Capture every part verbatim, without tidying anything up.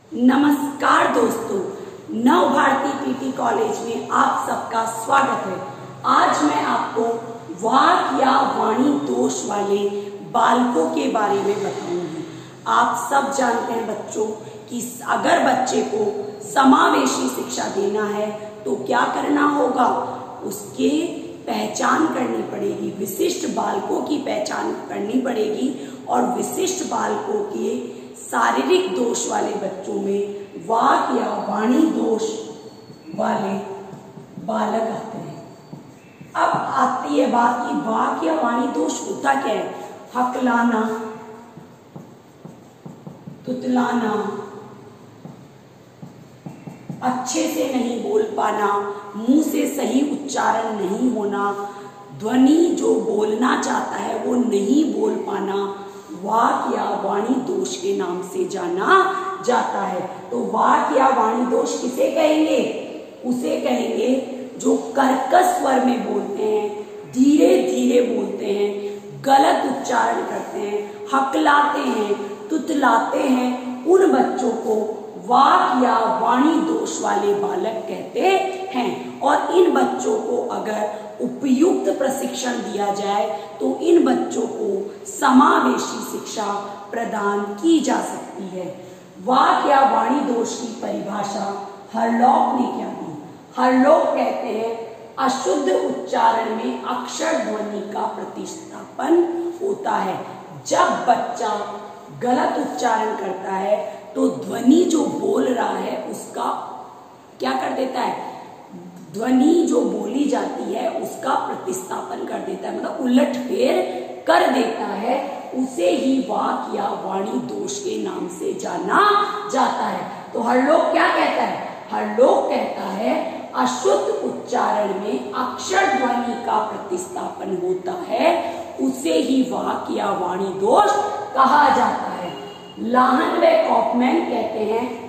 नमस्कार दोस्तों, नव भारती पीटी कॉलेज में आप सबका स्वागत है। आज मैं आपको वाक या वाणी दोष वाले बालकों के बारे में बताऊंगी। आप सब जानते हैं बच्चों कि अगर बच्चे को समावेशी शिक्षा देना है तो क्या करना होगा, उसके पहचान करनी पड़ेगी, विशिष्ट बालकों की पहचान करनी पड़ेगी और विशिष्ट बालकों के शारीरिक दोष वाले बच्चों में वाक या वाणी दोष वाले बालक आते हैं। अब आती है बात कि वाक या वाणी दोष होता क्या है। हकलाना, तुतलाना, अच्छे से नहीं बोल पाना, मुंह से सही उच्चारण नहीं होना, ध्वनि जो बोलना चाहता है वो नहीं बोल पाना, वाक या वाणी दोष के नाम से जाना जाता है। तो वाक या वाणी दोष किसे कहेंगे? उसे कहेंगे जो कर्कश स्वर में बोलते हैं, धीरे धीरे बोलते हैं, गलत उच्चारण करते हैं, हकलाते हैं, तुतलाते हैं, उन बच्चों को वाक या वाणी दोष वाले बालक कहते हैं। और इन बच्चों को अगर उपयुक्त प्रशिक्षण दिया जाए तो इन बच्चों को समावेशी शिक्षा प्रदान की जा सकती है। वाक या वाणी दोष की परिभाषा हरलॉक ने क्या दी? हरलॉक कहते हैं अशुद्ध उच्चारण में अक्षर ध्वनि का प्रतिस्थापन होता है। जब बच्चा गलत उच्चारण करता है तो ध्वनि जो बोल रहा है उसका क्या कर देता है, ध्वनि जो बोली जाती है उसका प्रतिस्थापन कर देता है, मतलब उलट फेर कर देता है। उसे ही वाक या वाणी दोष के नाम से जाना जाता है। तो हरलॉक क्या कहता है? हरलॉक कहता है अशुद्ध उच्चारण में अक्षर ध्वनि का प्रतिस्थापन होता है, उसे ही वाक या वाणी दोष कहा जाता है। लाहन व कॉफमैन कहते हैं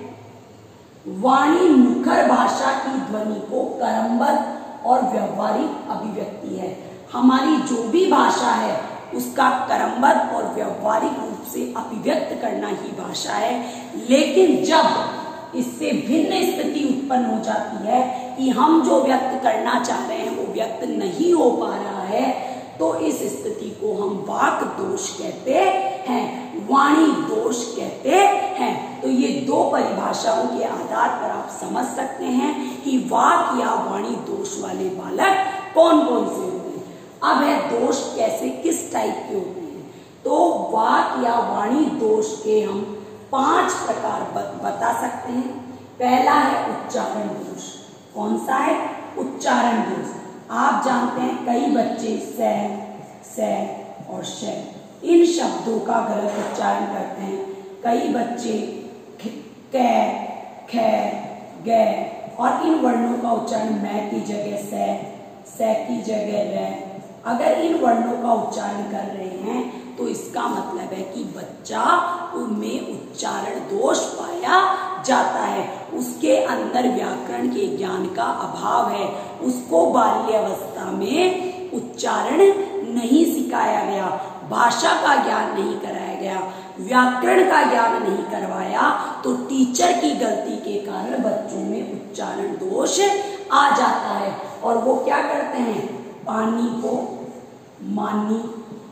वाणी मुखर भाषा की ध्वनि को क्रमबद्ध और व्यवहारिक अभिव्यक्ति है। हमारी जो भी भाषा है उसका क्रमबद्ध और व्यवहारिक रूप से अभिव्यक्त करना ही भाषा है। लेकिन जब इससे भिन्न स्थिति उत्पन्न हो जाती है कि हम जो व्यक्त करना चाह रहे हैं वो व्यक्त नहीं हो पा रहा है, तो इस स्थिति को हम वाक दोष कहते हैं, वाणी दोष कहते हैं। तो ये दो परिभाषाओं के आधार पर आप समझ सकते हैं कि वाक या वाणी दोष वाले बालक कौन कौन से होते हैं। अब है दोष कैसे, किस टाइप के होते हैं। तो वाक या वाणी दोष के हम पांच प्रकार बता सकते हैं। पहला है उच्चारण दोष। कौन सा है? उच्चारण दोष। आप जानते हैं कई बच्चे से, से और श इन शब्दों का गलत उच्चारण करते हैं। कई बच्चे क, ख, ग और इन वर्णों का उच्चारण मैं की जगह से, से की जगह र। अगर इन वर्णों का उच्चारण कर रहे हैं तो इसका मतलब है कि बच्चा उनमें उच्चारण दोष पाया जाता है, उसके अंदर व्याकरण के ज्ञान का अभाव है, उसको बाल्यावस्था में उच्चारण नहीं सिखाया गया, भाषा का ज्ञान नहीं कराया गया, व्याकरण का ज्ञान नहीं करवाया, तो टीचर की गलती के कारण बच्चों में उच्चारण दोष आ जाता है। और वो क्या करते हैं? पानी को मानी,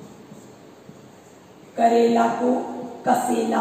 करेला को कसेला,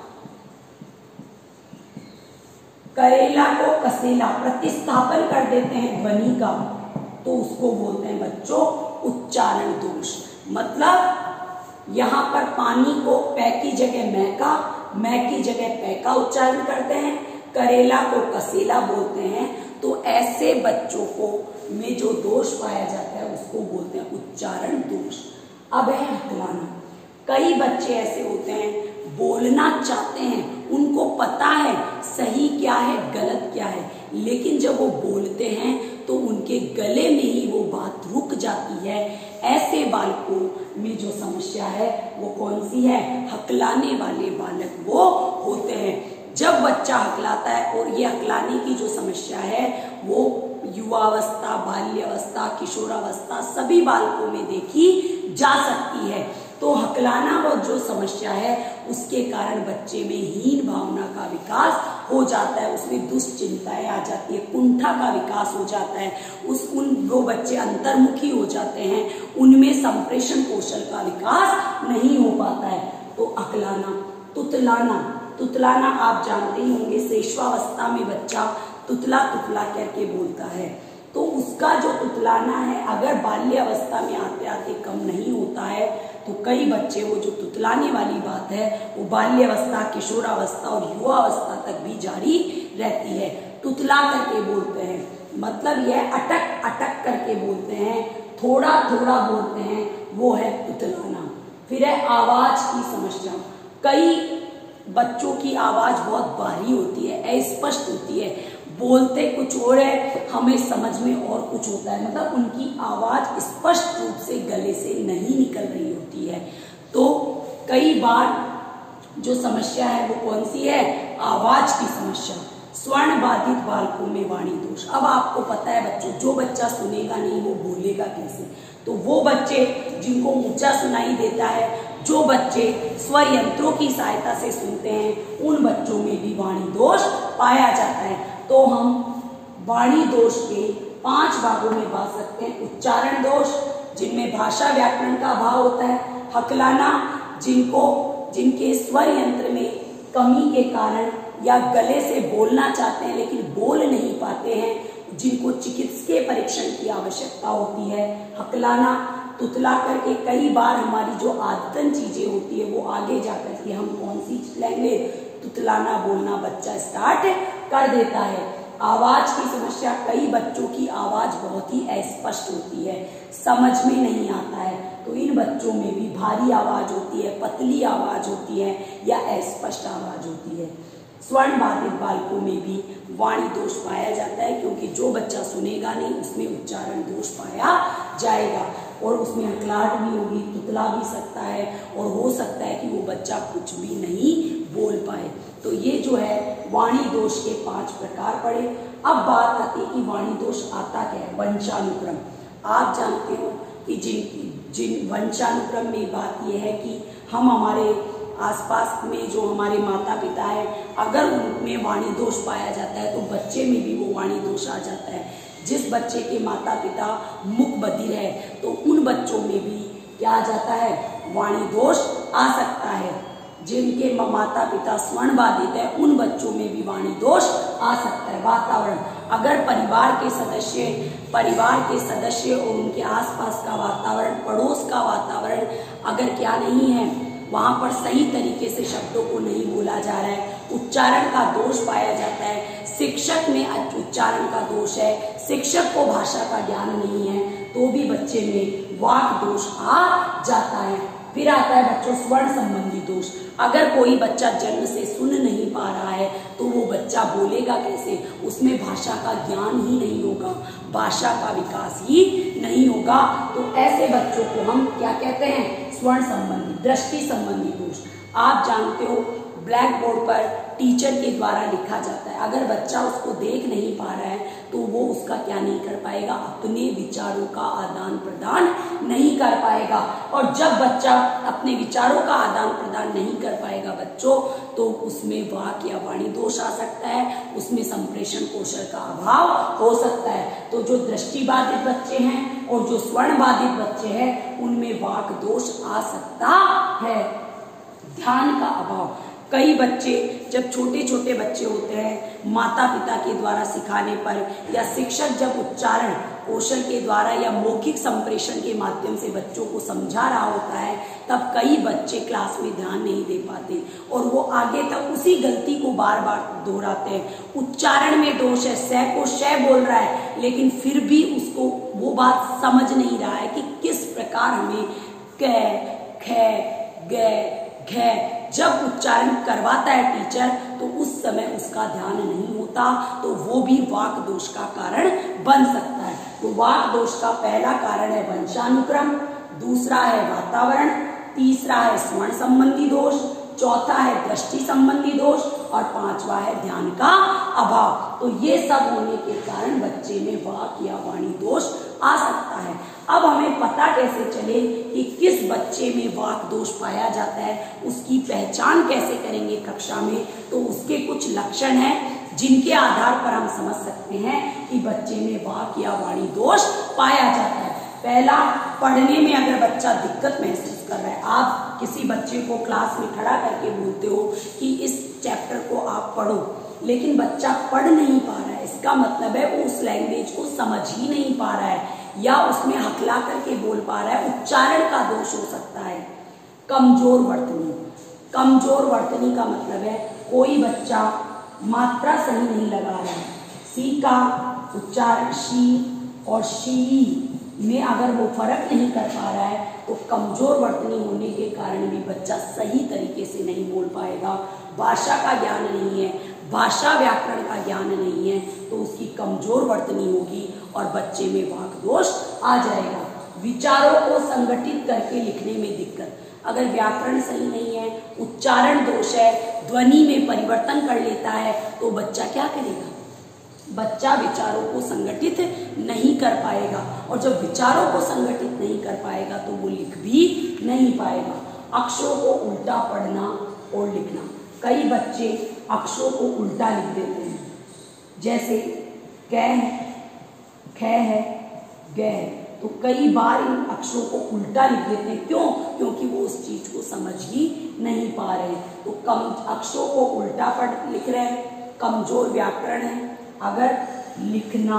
करेला को कसेला प्रतिस्थापन कर देते हैं ध्वनि का, तो उसको बोलते हैं बच्चों उच्चारण दोष। मतलब यहाँ पर पानी को पै की जगह मैं का, मैं की जगह पै का उच्चारण करते हैं, करेला को कसेला बोलते हैं। तो ऐसे बच्चों को में जो दोष पाया जाता है उसको बोलते हैं उच्चारण दोष। अब है हकलाना। कई बच्चे ऐसे होते हैं बोलना चाहते हैं, उनको पता है सही क्या है गलत क्या है, लेकिन जब वो बोलते हैं तो उनके गले में ही वो बात रुक जाती है। ऐसे बालकों में जो समस्या है वो कौन सी है? हकलाने वाले बालक वो होते हैं। जब बच्चा हकलाता है, और ये हकलाने की जो समस्या है वो युवावस्था, बाल्यावस्था, किशोरावस्था सभी बालकों में देखी जा सकती है। तो हकलाना वो जो समस्या है उसके कारण बच्चे में हीन भावना का विकास हो जाता है, उसमें दुश्चिंताएं आ जाती है, कुंठा का विकास हो जाता है, उस उन वो बच्चे अंतर्मुखी हो जाते हैं, उनमें संप्रेषण कौशल का विकास नहीं हो पाता है। तो अकलाना, तुतलाना, तुतलाना आप जानते ही होंगे, शैशवावस्था में बच्चा तुतला तुतला करके बोलता है, तो उसका जो तुतलाना है अगर बाल्य अवस्था में आते आते कम नहीं होता है तो कई बच्चे वो जो तुतलाने वाली बात है वो बाल्य अवस्था, किशोरावस्था और युवा अवस्था तक भी जारी रहती है। तुतला करके बोलते हैं मतलब यह अटक अटक करके बोलते हैं, थोड़ा थोड़ा बोलते हैं, वो है तुतलाना। फिर है आवाज की समस्या। कई बच्चों की आवाज बहुत भारी होती है, अस्पष्ट होती है, बोलते कुछ और है, हमें समझ में और कुछ होता है, मतलब उनकी आवाज स्पष्ट रूप से गले से नहीं निकल रही होती है। तो कई बार जो समस्या है वो कौन सी है? आवाज की समस्या। स्वर्ण बाधित बालकों में वाणी दोष। अब आपको पता है बच्चों, जो बच्चा सुनेगा नहीं वो बोलेगा कैसे? तो वो बच्चे जिनको ऊंचा सुनाई देता है, जो बच्चे स्वर यंत्रों की सहायता से सुनते हैं, उन बच्चों में भी वाणी दोष पाया जाता है। तो हम वाणी दोष के पांच भागों में बांट सकते हैं। उच्चारण दोष, जिनमें भाषा व्याकरण का अभाव होता है। हकलाना, जिनको जिनके स्वर यंत्र में कमी के कारण या गले से बोलना चाहते हैं लेकिन बोल नहीं पाते हैं, जिनको चिकित्सकीय परीक्षण की आवश्यकता होती है। हकलाना, तुतला करके कई बार हमारी जो आदतन चीजें होती है वो आगे जाकर के हम कौन सी लेंगे? तुतलाना बोलना बच्चा स्टार्ट कर देता है। आवाज की समस्या, कई बच्चों की आवाज बहुत ही अस्पष्ट होती है, समझ में नहीं आता है, तो इन बच्चों में भी भारी आवाज होती है, पतली आवाज होती है या अस्पष्ट आवाज होती है। स्वर्ण बाधित बालकों में भी वाणी दोष पाया जाता है, क्योंकि जो बच्चा सुनेगा नहीं उसमें उच्चारण दोष पाया जाएगा और उसमें हकलाहट भी होगी, तुतला भी सकता है और हो सकता है कि वो बच्चा कुछ भी नहीं बोल पाए। तो ये जो है वाणी दोष के पांच प्रकार पड़े। अब बात आती है कि वाणी दोष आता क्या है? वंशानुक्रम। आप जानते हो कि जिन जिन वंशानुक्रम में बात यह है कि हम हमारे आसपास में जो हमारे माता पिता है, अगर उनमें वाणी दोष पाया जाता है तो बच्चे में भी वो वाणी दोष आ जाता है। जिस बच्चे के माता पिता मुख बधिर है तो उन बच्चों में भी क्या आ जाता है? वाणी दोष आ सकता है। जिनके माता पिता स्वर्ण बाधित है उन बच्चों में भी वाणी दोष आ सकता है। वातावरण, अगर परिवार के सदस्य परिवार के सदस्य और उनके आसपास का वातावरण, पड़ोस का वातावरण अगर क्या नहीं है, वहां पर सही तरीके से शब्दों को नहीं बोला जा रहा है, उच्चारण का दोष पाया जाता है, शिक्षक में उच्चारण का दोष है, शिक्षक को भाषा का ज्ञान नहीं है, तो भी बच्चे में वाक दोष आ जाता है। फिर आता है बच्चों स्वर्ण संबंधी दोष। अगर कोई बच्चा जन्म से सुन नहीं पा रहा है तो वो बच्चा बोलेगा कैसे? उसमें भाषा का ज्ञान ही नहीं होगा, भाषा का विकास ही नहीं होगा। तो ऐसे बच्चों को हम क्या कहते हैं? स्वर्ण संबंधी। दृष्टि संबंधी दोष, आप जानते हो ब्लैक बोर्ड पर टीचर के द्वारा लिखा जाता है, अगर बच्चा उसको देख नहीं पा रहा है तो वो उसका क्या नहीं कर पाएगा? अपने विचारों का आदान प्रदान नहीं कर पाएगा। और जब बच्चा अपने विचारों का आदान प्रदान नहीं कर पाएगा बच्चों, तो उसमें वाक या वाणी दोष आ सकता है, उसमें संप्रेषण कौशल का अभाव हो सकता है। तो जो दृष्टि बाधित बच्चे हैं और जो स्वर्ण बाधित बच्चे हैं उनमें वाक दोष आ सकता है। ध्यान का अभाव, कई बच्चे जब छोटे छोटे बच्चे होते हैं, माता पिता के द्वारा सिखाने पर या शिक्षक जब उच्चारण कौशल के द्वारा या मौखिक संप्रेषण के माध्यम से बच्चों को समझा रहा होता है, तब कई बच्चे क्लास में ध्यान नहीं दे पाते और वो आगे तक उसी गलती को बार बार दोहराते हैं। उच्चारण में दोष है, स को श बोल रहा है लेकिन फिर भी उसको वो बात समझ नहीं रहा है कि किस प्रकार हमें क, ख, ग, घ जब उच्चारण करवाता है टीचर तो उस समय उसका ध्यान नहीं होता, तो वो भी वाक दोष का कारण बन सकता है। तो वाक दोष का पहला कारण है वंशानुक्रम, दूसरा है वातावरण, तीसरा है स्वर्ण संबंधी दोष, चौथा है दृष्टि संबंधी दोष और पांचवा है ध्यान का अभाव। तो ये सब होने के कारण बच्चे में वाक या वाणी दोष आ सकता है। अब हमें पता कैसे चले कि किस बच्चे में वाक दोष पाया जाता है, उसकी पहचान कैसे करेंगे कक्षा में। तो उसके कुछ लक्षण हैं जिनके आधार पर हम समझ सकते हैं कि बच्चे में वाक या वाणी दोष पाया जाता है। पहला, पढ़ने में अगर बच्चा दिक्कत महसूस कर रहा है, आप किसी बच्चे को क्लास में खड़ा करके बोलते हो कि इस चैप्टर को आप पढ़ो, लेकिन बच्चा पढ़ नहीं पा रहा है, इसका मतलब है वो उस लैंग्वेज को समझ ही नहीं पा रहा है या उसमें हकला करके बोल पा रहा है, उच्चारण का दोष हो सकता है। कमजोर वर्तनी, कमजोर वर्तनी का मतलब है कोई बच्चा मात्रा सही नहीं लगा रहा है, सी का उच्चारण शी और शी में अगर वो फर्क नहीं कर पा रहा है तो कमजोर वर्तनी होने के कारण भी बच्चा सही तरीके से नहीं बोल पाएगा। भाषा का ज्ञान नहीं है, भाषा व्याकरण का ज्ञान नहीं है, तो उसकी कमजोर वर्तनी होगी और बच्चे में वाक दोष आ जाएगा। विचारों को संगठित करके लिखने में दिक्कत, अगर व्याकरण सही नहीं है, उच्चारण दोष है, ध्वनि में परिवर्तन कर लेता है, तो बच्चा क्या करेगा? बच्चा विचारों को संगठित नहीं कर पाएगा, और जब विचारों को संगठित नहीं कर पाएगा तो वो लिख भी नहीं पाएगा। अक्षरों को उल्टा पढ़ना और लिखना, कई बच्चे अक्षरों को उल्टा लिख देते हैं, जैसे क है, ख है, ग है, तो कई बार इन अक्षरों को उल्टा लिख देते हैं। क्यों? क्योंकि वो उस चीज को समझ ही नहीं पा रहे। तो कम अक्षरों को उल्टा पढ़ लिख रहे हैं, कमजोर व्याकरण है। अगर लिखना,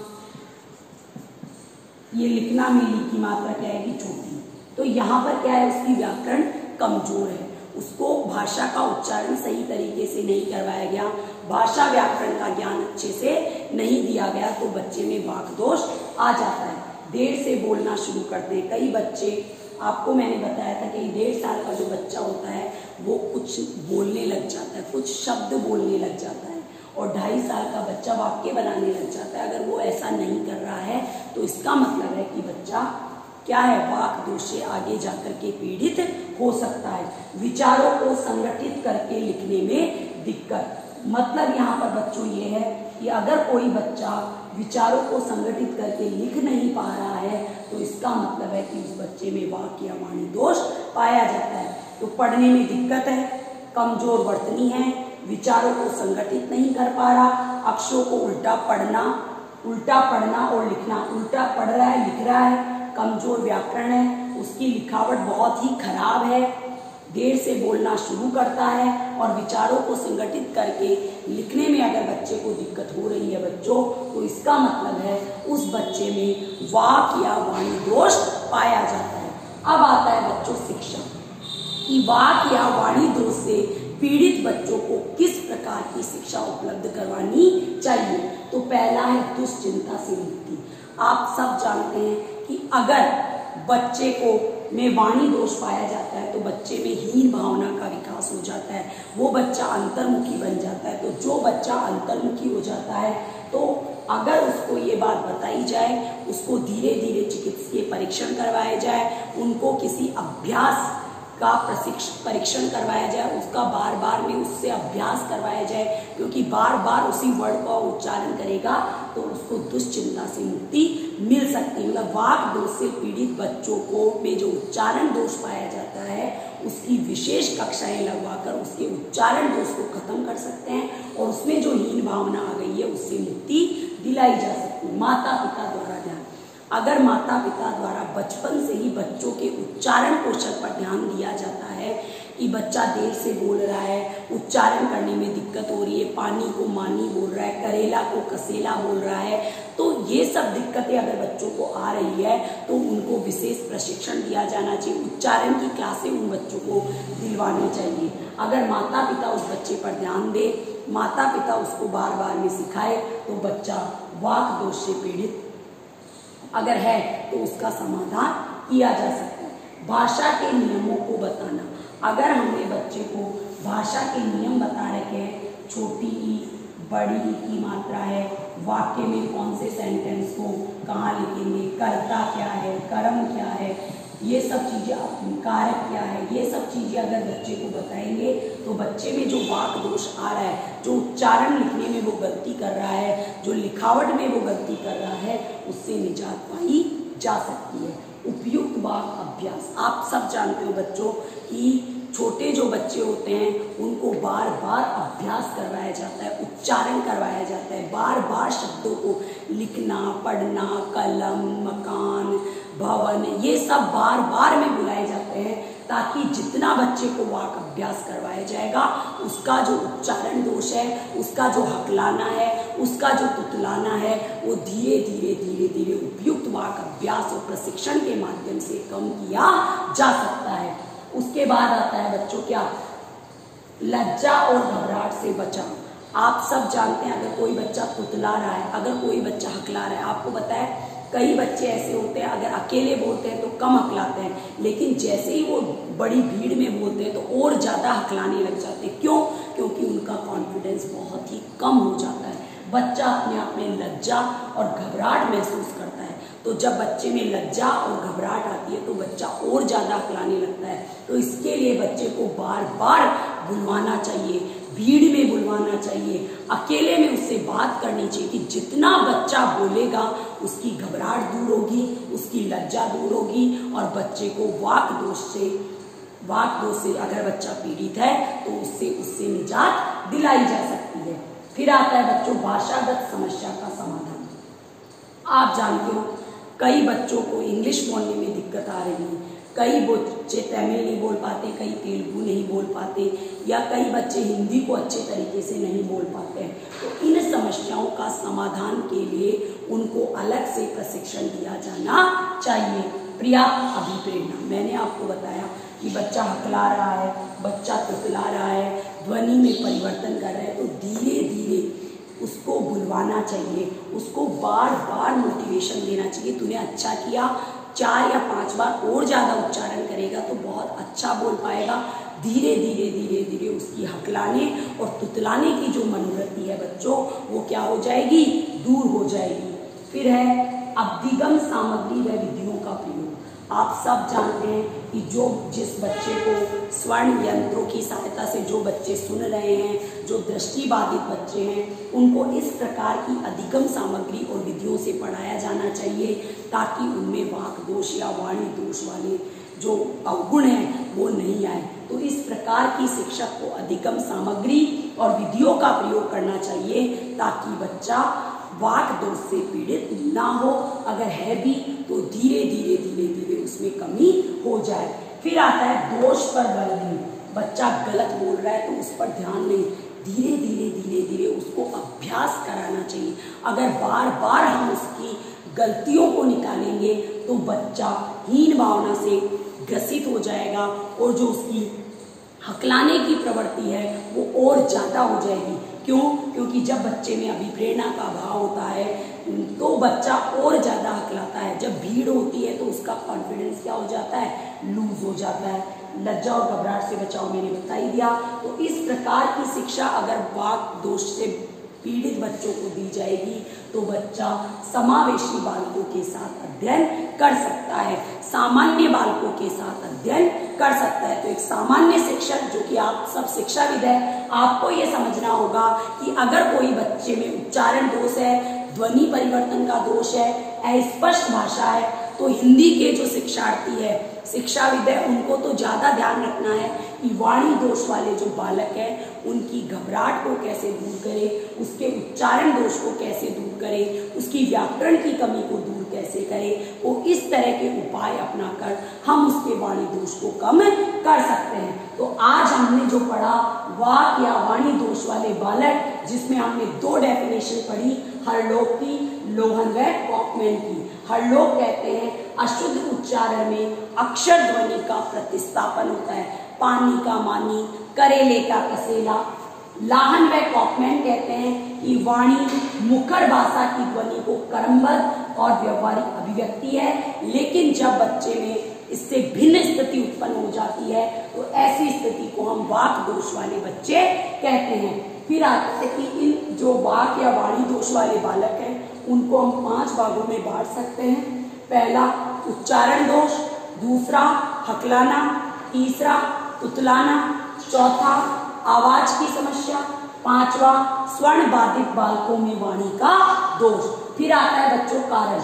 ये लिखना में ली की मात्रा क्या है? छोटी, तो यहाँ पर क्या है? उसकी व्याकरण कमजोर है, उसको भाषा का उच्चारण सही तरीके से नहीं करवाया गया, भाषा व्याकरण का ज्ञान अच्छे से नहीं दिया गया, तो बच्चे में वाक दोष आ जाता है। देर से बोलना शुरू करते हैं, कई बच्चे, आपको मैंने बताया था कि डेढ़ साल का जो बच्चा होता है वो कुछ बोलने लग जाता है, कुछ शब्द बोलने लग जाता है, और ढाई साल का बच्चा वाक्य बनाने लग जाता है। अगर वो ऐसा नहीं कर रहा है तो इसका मतलब है कि बच्चा क्या है? वाक दोष से आगे जाकर के पीड़ित हो सकता है। विचारों को संगठित करके लिखने में दिक्कत, मतलब यहाँ पर बच्चों ये है कि अगर कोई बच्चा विचारों को संगठित करके लिख नहीं पा रहा है तो इसका मतलब है कि उस बच्चे में वाक या वाणी दोष पाया जाता है। तो पढ़ने में दिक्कत है, कमजोर वर्तनी है, विचारों को संगठित नहीं कर पा रहा, अक्षरों को उल्टा पढ़ना, उल्टा पढ़ना और लिखना, उल्टा पढ़ रहा है, लिख रहा है, कमजोर व्याकरण है, उसकी लिखावट बहुत ही खराब है, देर से बोलना शुरू करता है, और विचारों को संगठित करके लिखने में अगर बच्चे को दिक्कत हो रही है बच्चों, तो इसका मतलब है उस बच्चे में वाक या वाणी दोष पाया जाता है। अब आता है बच्चों शिक्षा, कि वाक या वाणी दोष से पीड़ित बच्चों को किस प्रकार की शिक्षा उपलब्ध करवानी चाहिए। तो पहला है दुश्चिंता से मुक्ति। आप सब जानते हैं कि अगर बच्चे को में वाणी दोष पाया जाता है तो बच्चे में हीन भावना का विकास हो जाता है, वो बच्चा अंतर्मुखी बन जाता है। तो जो बच्चा अंतर्मुखी हो जाता है तो अगर उसको ये बात बताई जाए, उसको धीरे धीरे चिकित्सीय परीक्षण करवाया जाए, उनको किसी अभ्यास का प्रशिक्षण परीक्षण करवाया जाए, उसका बार बार में उससे अभ्यास करवाया जाए, क्योंकि बार बार उसी वर्ड का उच्चारण करेगा तो उसको दुश्चिंता से मुक्ति मिल सकती है। मतलब वाक दोष से पीड़ित बच्चों को में जो उच्चारण दोष पाया जाता है उसकी विशेष कक्षाएं लगवाकर उसके उच्चारण दोष को खत्म कर सकते हैं, और उसमें जो हीन भावना आ गई है उससे मुक्ति दिलाई जा सकती है। माता पिता द्वारा ध्यान, अगर माता पिता द्वारा बचपन से ही बच्चों के उच्चारण कौशल पर ध्यान दिया जाता है कि बच्चा देर से बोल रहा है, उच्चारण करने में दिक्कत हो रही है, पानी को मानी बोल रहा है, करेला को कसेला बोल रहा है, तो ये सब दिक्कतें अगर बच्चों को आ रही है तो उनको विशेष प्रशिक्षण दिया जाना चाहिए, उच्चारण की क्लासें उन बच्चों को दिलवानी चाहिए। अगर माता पिता उस बच्चे पर ध्यान दे, माता पिता उसको बार बार में सिखाए, तो बच्चा वाक दोष से पीड़ित अगर है तो उसका समाधान किया जा सकता है। भाषा के नियमों को बताना, अगर हमने बच्चे को भाषा के नियम बता रखे हैं, छोटी ई बड़ी ई की मात्रा है, वाक्य में कौन से सेंटेंस को कहाँ लिखेंगे, कर्ता क्या है, कर्म क्या है, ये सब चीजें, कारक क्या है, ये सब चीजें अगर बच्चे को बताएंगे तो बच्चे में जो वाक दोष आ रहा है, जो उच्चारण लिखने में वो गलती कर रहा है, जो लिखावट में वो गलती कर रहा है, उससे निजात पाई जा सकती है। उपयुक्त वाक अभ्यास, आप सब जानते हो बच्चों कि छोटे जो बच्चे होते हैं उनको बार बार अभ्यास करवाया जाता है, उच्चारण करवाया जाता है, बार बार शब्दों को लिखना, पढ़ना, कलम, मकान, भवन, ये सब बार बार में बुलाए जाते हैं, ताकि जितना बच्चे को वाक अभ्यास करवाया जाएगा उसका जो उच्चारण दोष है, उसका जो हकलाना है, उसका जो तुतलाना है, वो धीरे धीरे धीरे धीरे उपयुक्त वाक अभ्यास और प्रशिक्षण के माध्यम से कम किया जा सकता है। उसके बाद आता है बच्चों क्या, लज्जा और घबराहट से बचाव। आप सब जानते हैं अगर कोई बच्चा तुतला रहा है, अगर कोई बच्चा हकला रहा है, आपको पता है कई बच्चे ऐसे होते हैं अगर अकेले बोलते हैं तो कम हकलाते हैं, लेकिन जैसे ही वो बड़ी भीड़ में बोलते हैं तो और ज़्यादा हकलाने लग जाते हैं। क्यों? क्योंकि उनका कॉन्फिडेंस बहुत ही कम हो जाता है। बच्चा अपने आप में लज्जा और घबराहट महसूस करता है, तो जब बच्चे में लज्जा और घबराहट आती है तो बच्चा और ज़्यादा हकलाने लगता है। तो इसके लिए बच्चे को बार बार बुलवाना चाहिए, भीड़ में बुलवाना चाहिए, अकेले में उससे बात करनी चाहिए कि जितना बच्चा बोलेगा उसकी घबराहट दूर होगी, उसकी लज्जा दूर होगी और बच्चे को वाक दोष से वाक दोष से अगर बच्चा पीड़ित है तो उससे उससे निजात दिलाई जा सकती है। फिर आता है बच्चों भाषागत समस्या का समाधान। आप जानते हो कई बच्चों को इंग्लिश बोलने में दिक्कत आ रही है, कई बच्चे तमिल नहीं बोल पाते, कई तेलुगु नहीं बोल पाते, या कई बच्चे हिंदी को अच्छे तरीके से नहीं बोल पाते हैं। तो इन समस्याओं का समाधान के लिए उनको अलग से प्रशिक्षण दिया जाना चाहिए। पर्याप्त अभिप्रेरणा, मैंने आपको बताया कि बच्चा हकला रहा है, बच्चा तुतला रहा है, ध्वनि में परिवर्तन कर रहा है, तो धीरे धीरे उसको बुलवाना चाहिए, उसको बार बार मोटिवेशन देना चाहिए। तूने अच्छा किया, चार या पांच बार और ज़्यादा उच्चारण करेगा तो बहुत अच्छा बोल पाएगा। धीरे धीरे धीरे धीरे उसकी हकलाने और तुतलाने की जो मनोवृत्ति है बच्चों, वो क्या हो जाएगी, दूर हो जाएगी। फिर है अभिगम सामग्री व विधियों का प्रयोग। आप सब जानते हैं कि जो जिस बच्चे को स्वर्ण यंत्रों की सहायता से जो बच्चे सुन रहे हैं, जो दृष्टिबाधित बच्चे हैं, उनको इस प्रकार की अधिगम सामग्री और विधियों से पढ़ाया जाना चाहिए ताकि उनमें वाक दोष या वाणी दोष वाले जो अवगुण हैं वो नहीं आए। तो इस प्रकार की शिक्षक को अधिगम सामग्री और विधियों का प्रयोग करना चाहिए ताकि बच्चा वाक दोष से पीड़ित ना हो, अगर है भी तो धीरे धीरे धीरे धीरे उसमें कमी हो जाए। फिर आता है दोष पर बल नहीं। बच्चा गलत बोल रहा है तो उस पर ध्यान नहीं, धीरे धीरे धीरे धीरे उसको अभ्यास कराना चाहिए। अगर बार बार हम उसकी गलतियों को निकालेंगे तो बच्चा हीन भावना से ग्रसित हो जाएगा और जो उसकी हकलाने की प्रवृत्ति है वो और ज्यादा हो जाएगी। क्यों? क्योंकि जब बच्चे में अभिप्रेरणा का अभाव होता है तो बच्चा और ज्यादा हकलाता है। जब भीड़ होती है तो उसका कॉन्फिडेंस क्या हो जाता है, लूज हो जाता है। लज्जा और घबराहट से बचाव मैंने बता ही दिया। तो इस प्रकार की शिक्षा अगर वाक दोष से पीड़ित बच्चों को दी जाएगी तो बच्चा समावेशी बालकों के साथ अध्ययन कर सकता है, सामान्य बालकों के साथ अध्ययन कर सकता है। तो एक सामान्य शिक्षक, जो कि आप सब शिक्षाविद है, आपको ये समझना होगा कि अगर कोई बच्चे में उच्चारण दोष है, ध्वनि परिवर्तन का दोष है, अस्पष्ट भाषा है, तो हिंदी के जो शिक्षार्थी है, शिक्षाविद है, उनको तो ज्यादा ध्यान रखना है कि वाणी दोष वाले जो बालक है उनकी घबराहट को कैसे दूर करे, उसके उच्चारण दोष को कैसे दूर करे, उसकी व्याकरण की कमी को दूर कैसे करे। वो इस तरह के उपाय अपनाकर हम उसके वाणी दोष को कम कर सकते हैं। तो आज हमने जो पढ़ा वाक या वाणी दोष वाले बालक, जिसमें हमने दो डेफिनेशन पढ़ी, हरलोक की, लोहन व कॉकमैन की। हरलोक कहते हैं अशुद्ध उच्चारण में अक्षर ध्वनि का प्रतिस्थापन होता है, पानी का मानी, करेले का कसेला। लाहन व कॉकमैन कहते हैं कि वाणी मुखर भाषा की ध्वनि को क्रमबद्ध और व्यवहारिक अभिव्यक्ति है, लेकिन जब बच्चे में इससे भिन्न स्थिति उत्पन्न हो जाती है तो ऐसी स्थिति को हम वाक दोष वाले बच्चे कहते हैं। फिर आता है कि इन जो वाक या वाणी दोष वाले बालक हैं उनको हम पांच भागों में बांट सकते हैं। पहला उच्चारण दोष, दूसरा हकलाना, तीसरा तुतलाना, चौथा आवाज की समस्या, पांचवा स्वर्ण बाधित बालकों में वाणी का दोष। फिर आता है बच्चों कारण।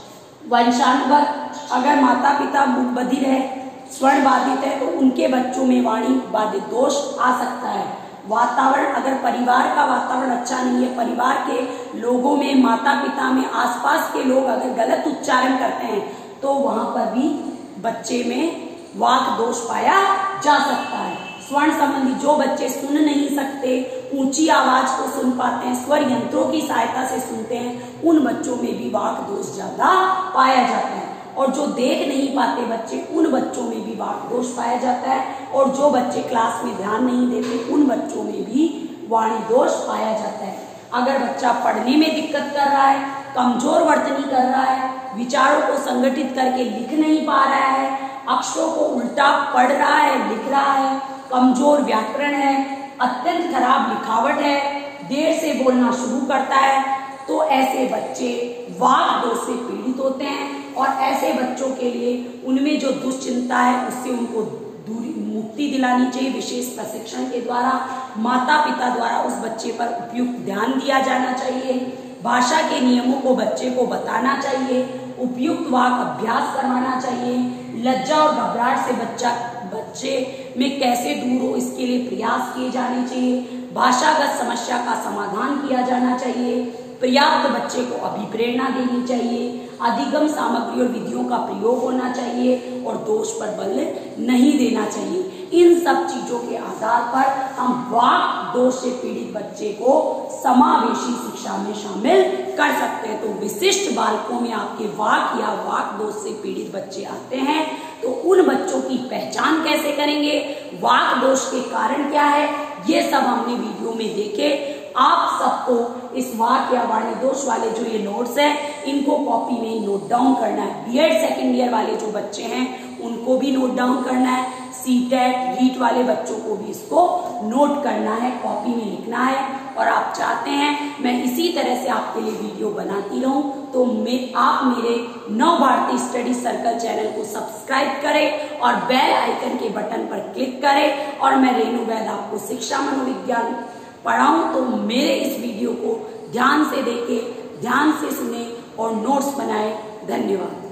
वंशानुगत, अगर माता पिता मूक बधिर है, स्वर्ण बाधित है, तो उनके बच्चों में वाणी बाधित दोष आ सकता है। वातावरण, अगर परिवार का वातावरण अच्छा नहीं है, परिवार के लोगों में, माता पिता में, आसपास के लोग अगर गलत उच्चारण करते हैं तो वहां पर भी बच्चे में वाक दोष पाया जा सकता है। स्वर्ण संबंधी, जो बच्चे सुन नहीं सकते, ऊंची आवाज को सुन पाते हैं, स्वर यंत्रों की सहायता से सुनते हैं, उन बच्चों में भी वाक दोष ज्यादा पाया जाता है। और जो देख नहीं पाते बच्चे, उन बच्चों में भी वाक दोष पाया जाता है। और जो बच्चे क्लास में ध्यान नहीं देते, उन बच्चों में भी वाणी दोष पाया जाता है। अगर बच्चा पढ़ने में दिक्कत कर रहा है, कमजोर वर्तनी कर रहा है, विचारों को संगठित करके लिख नहीं पा रहा है, अक्षरों को उल्टा पढ़ रहा है, लिख रहा है, कमजोर व्याकरण है, अत्यंत खराब लिखावट है, देर से बोलना शुरू करता है, तो ऐसे बच्चे वाक दोष से पीड़ित होते हैं। और ऐसे बच्चों के लिए उनमें जो दुश्चिंता है उससे उनको दूरी मुक्ति दिलानी चाहिए। विशेष प्रशिक्षण के द्वारा, माता पिता द्वारा उस बच्चे पर उपयुक्त ध्यान दिया जाना चाहिए। भाषा के नियमों को बच्चे को बताना चाहिए, उपयुक्त वाक अभ्यास करवाना चाहिए। लज्जा और घबराहट से बच्चा बच्चे में कैसे दूर हो, इसके लिए प्रयास किए जाने चाहिए। भाषागत समस्या का समाधान किया जाना चाहिए। पर्याप्त बच्चे को अभिप्रेरणा देनी चाहिए। अधिगम सामग्री और विधियों का प्रयोग होना चाहिए और दोष पर बल नहीं देना चाहिए। इन सब चीजों के आधार पर हम वाक दोष से पीड़ित बच्चे को समावेशी शिक्षा में शामिल कर सकते हैं। तो विशिष्ट बालकों में आपके वाक या वाक दोष से पीड़ित बच्चे आते हैं, तो उन बच्चों की पहचान कैसे करेंगे, वाक दोष के कारण क्या है, ये सब हमने वीडियो में देखे। आप सबको इस वाक या वाणी दोष वाले जो ये नोट्स हैं, इनको कॉपी में नोट डाउन करना है। बीएड सेकेंड ईयर वाले जो बच्चे हैं उनको भी नोट डाउन करना है। सीटेट, रीट वाले बच्चों को भी इसको नोट करना है, कॉपी में लिखना है। और आप चाहते हैं मैं इसी तरह से आपके लिए वीडियो बनाती रहूं, तो मैं आप मेरे Nav Bharati study circle channel को सब्सक्राइब करें और बेल आइकन के बटन पर क्लिक करें। और मैं रेणु वैद आपको शिक्षा मनोविज्ञान पढ़ाऊं, तो मेरे इस वीडियो को ध्यान से देखें, ध्यान से सुने और नोट्स बनाएं। धन्यवाद।